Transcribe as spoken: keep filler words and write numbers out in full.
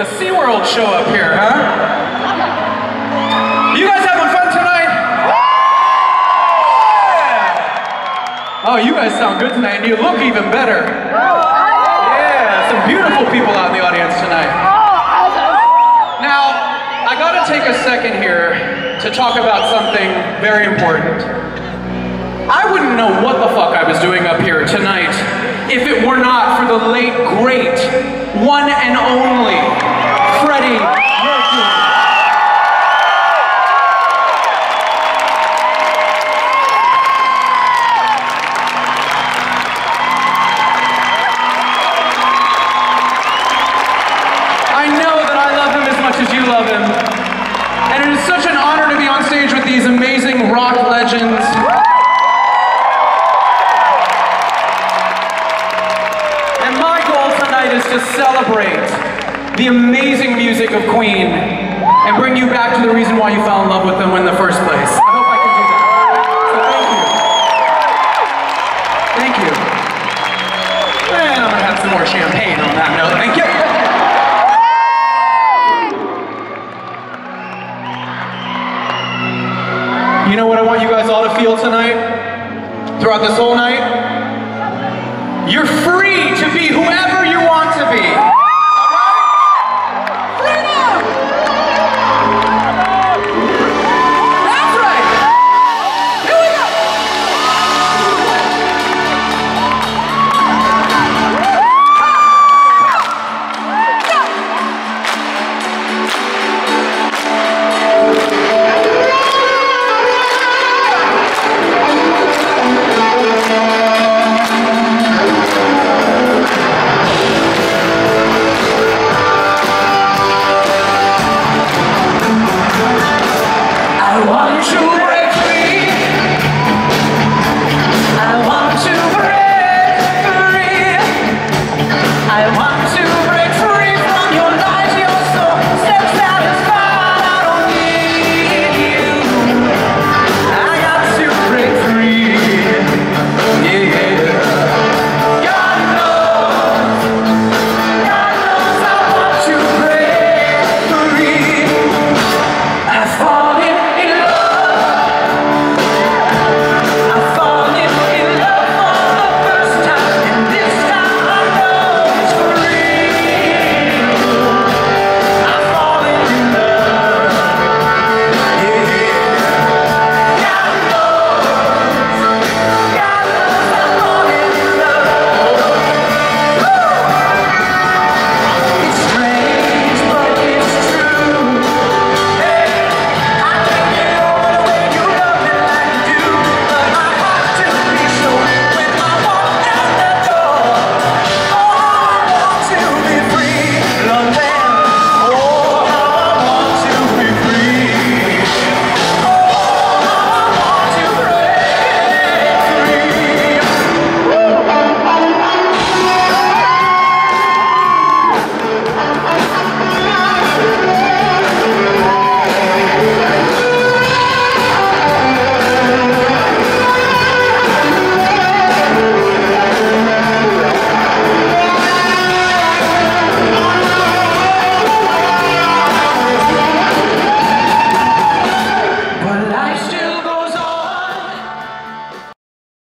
the SeaWorld show up here, huh? You guys having fun tonight? Yeah. Oh, you guys sound good tonight, and you look even better. Yeah, some beautiful people out in the audience tonight. Now, I gotta take a second here to talk about something very important. I wouldn't know what the fuck I was doing up here tonight if it were not for the late, great, one and only Freddie Mercury. I know that I love him as much as you love him, and it is such an honor to be on stage with these amazing rock legends. Is to celebrate the amazing music of Queen and bring you back to the reason why you fell in love with them in the first place. I hope I can do that. So thank you. Thank you. And I'm gonna have some more champagne on that note. Thank you. You know what I want you guys all to feel tonight? Throughout this whole night? You're free to be whoever